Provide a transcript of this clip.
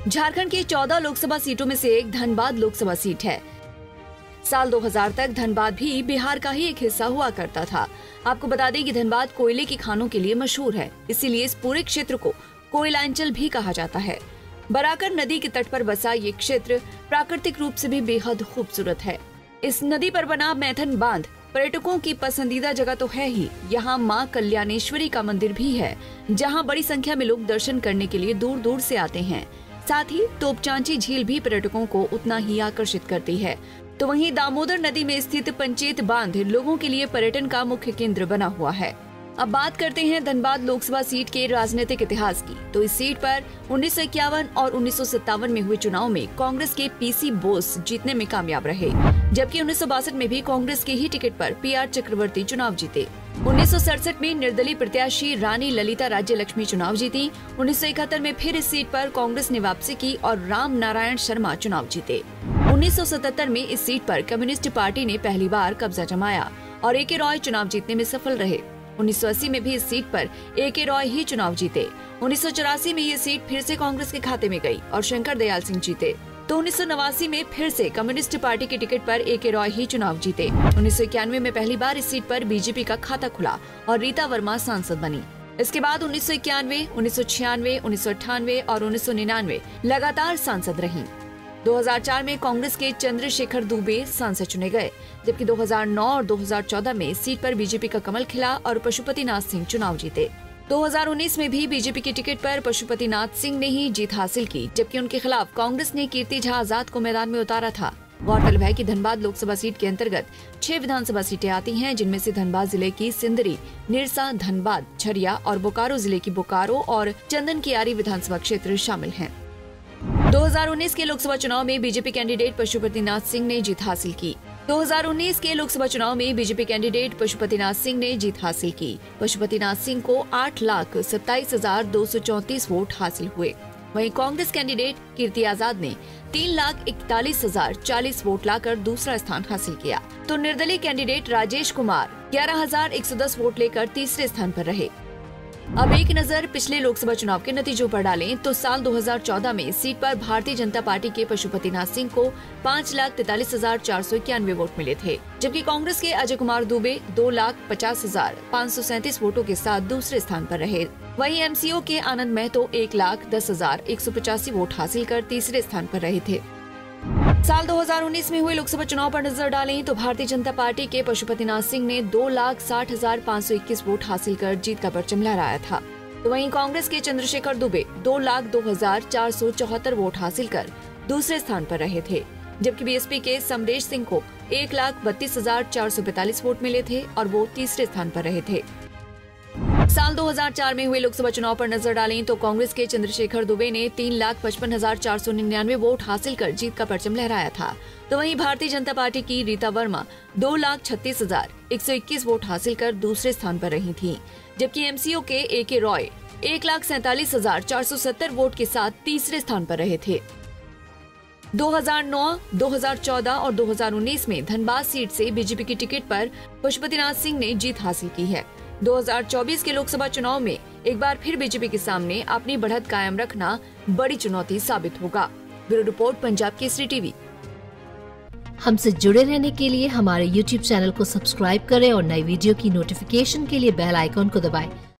झारखंड की 14 लोकसभा सीटों में से एक धनबाद लोकसभा सीट है। साल 2000 तक धनबाद भी बिहार का ही एक हिस्सा हुआ करता था। आपको बता दें कि धनबाद कोयले की खानों के लिए मशहूर है, इसीलिए इस पूरे क्षेत्र को कोयलांचल भी कहा जाता है। बराकर नदी के तट पर बसा ये क्षेत्र प्राकृतिक रूप से भी बेहद खूबसूरत है। इस नदी पर बना मैथन बांध पर्यटकों की पसंदीदा जगह तो है ही, यहाँ माँ कल्याणेश्वरी का मंदिर भी है, जहाँ बड़ी संख्या में लोग दर्शन करने के लिए दूर दूर से आते हैं। साथ ही तोपचांची झील भी पर्यटकों को उतना ही आकर्षित करती है। तो वहीं दामोदर नदी में स्थित पंचेत बांध लोगों के लिए पर्यटन का मुख्य केंद्र बना हुआ है। अब बात करते हैं धनबाद लोकसभा सीट के राजनीतिक इतिहास की। तो इस सीट पर 1951 और 1957 में हुए चुनाव में कांग्रेस के पीसी बोस जीतने में कामयाब रहे, जबकि 1962 में भी कांग्रेस के ही टिकट पर पीआर चक्रवर्ती चुनाव जीते। 1967 में निर्दलीय प्रत्याशी रानी ललिता राज्य लक्ष्मी चुनाव जीती। 1971 में फिर इस सीट पर कांग्रेस ने वापसी की और राम नारायण शर्मा चुनाव जीते। 1977 में इस सीट पर कम्युनिस्ट पार्टी ने पहली बार कब्जा जमाया और ए.के. रॉय चुनाव जीतने में सफल रहे। 1980 में भी इस सीट पर ए.के. रॉय ही चुनाव जीते। 1984 में ये सीट फिर से कांग्रेस के खाते में गई और शंकर दयाल सिंह जीते। तो 1989 में फिर से कम्युनिस्ट पार्टी के टिकट पर ए.के. रॉय ही चुनाव जीते। 1991 में पहली बार इस सीट पर बीजेपी का खाता खुला और रीता वर्मा सांसद बनी। इसके बाद 1991, 1996, 1998 और 1999 लगातार सांसद रहीं। 2004 में कांग्रेस के चंद्रशेखर दुबे सांसद चुने गए, जबकि 2009 और 2014 में इस सीट पर बीजेपी का कमल खिला और पशुपतिनाथ सिंह चुनाव जीते। 2019 में भी बीजेपी की टिकट पर पशुपतिनाथ सिंह ने ही जीत हासिल की, जबकि उनके खिलाफ कांग्रेस ने कीर्ति झा आजाद को मैदान में उतारा था। गौरतलब है कि धनबाद लोकसभा सीट के अंतर्गत 6 विधानसभा सीटें आती हैं, जिनमें से धनबाद जिले की सिंदरी, निरसा, धनबाद, झरिया और बोकारो जिले की बोकारो और चंदन कियारी विधानसभा क्षेत्र शामिल हैं। 2019 के लोकसभा चुनाव में बीजेपी कैंडिडेट पशुपतिनाथ सिंह ने जीत हासिल की। 2019 के लोकसभा चुनाव में बीजेपी कैंडिडेट पशुपतिनाथ सिंह ने जीत हासिल की। पशुपतिनाथ सिंह को 8,27,234 वोट हासिल हुए। वहीं कांग्रेस कैंडिडेट कीर्ति आजाद ने 3,41,040 वोट लाकर दूसरा स्थान हासिल किया। तो निर्दलीय कैंडिडेट राजेश कुमार 11,110 वोट लेकर तीसरे स्थान पर रहे। अब एक नजर पिछले लोकसभा चुनाव के नतीजों पर डालें तो साल 2014 में इस सीट पर भारतीय जनता पार्टी के पशुपतिनाथ सिंह को 5,43,491 वोट मिले थे, जबकि कांग्रेस के अजय कुमार दुबे 2,50,537 वोटों के साथ दूसरे स्थान पर रहे। वहीं एमसीओ के आनंद महतो 1,10,185 वोट हासिल कर तीसरे स्थान पर रहे थे। साल 2019 में हुए लोकसभा चुनाव पर नजर डालें तो भारतीय जनता पार्टी के पशुपतिनाथ सिंह ने 2,60,521 वोट हासिल कर जीत का परचम लहराया था। तो वहीं कांग्रेस के चंद्रशेखर दुबे 2,02,474 वोट हासिल कर दूसरे स्थान पर रहे थे, जबकि बीएसपी के समरेश सिंह को 1,32,445 वोट मिले थे और वो तीसरे स्थान पर रहे थे। साल 2004 में हुए लोकसभा चुनाव पर नजर डालें तो कांग्रेस के चंद्रशेखर दुबे ने 3,55,499 वोट हासिल कर जीत का परचम लहराया था। तो वहीं भारतीय जनता पार्टी की रीता वर्मा 2,36,121 वोट हासिल कर दूसरे स्थान पर रही थीं, जबकि एमसीओ के ए.के. रॉय 1,47,470 वोट के साथ तीसरे स्थान पर रहे थे। 2009, 2014 और 2019 में धनबाद सीट से बीजेपी की टिकट पर पशुपतिनाथ सिंह ने जीत हासिल की है। 2024 के लोकसभा चुनाव में एक बार फिर बीजेपी के सामने अपनी बढ़त कायम रखना बड़ी चुनौती साबित होगा। Bureau report, Punjab Kesari TV. हमसे जुड़े रहने के लिए हमारे YouTube चैनल को सब्सक्राइब करें और नई वीडियो की नोटिफिकेशन के लिए बेल आइकॉन को दबाएं।